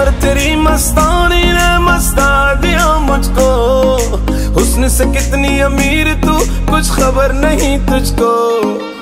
यार तेरी मस्तानी ने मस्ता दिया मुझको, हुस्न से कितनी अमीर तू कुछ खबर नहीं तुझको।